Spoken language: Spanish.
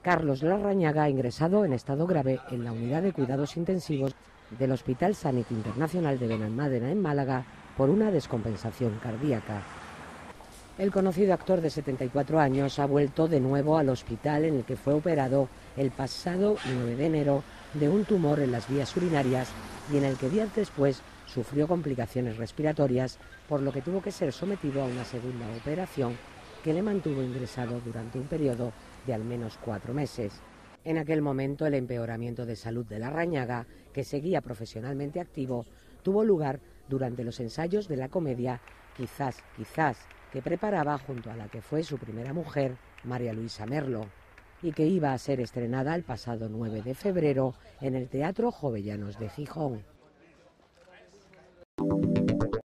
Carlos Larrañaga ha ingresado en estado grave en la unidad de cuidados intensivos del Hospital Sanit Internacional de Benalmádena en Málaga por una descompensación cardíaca. El conocido actor de 74 años ha vuelto de nuevo al hospital en el que fue operado el pasado 9 de enero de un tumor en las vías urinarias y en el que días después sufrió complicaciones respiratorias, por lo que tuvo que ser sometido a una segunda operación que le mantuvo ingresado durante un periodo de al menos 4 meses. En aquel momento el empeoramiento de salud de Larrañaga, que seguía profesionalmente activo, tuvo lugar durante los ensayos de la comedia Quizás, que preparaba junto a la que fue su primera mujer, María Luisa Merlo, y que iba a ser estrenada el pasado 9 de febrero en el Teatro Jovellanos de Gijón.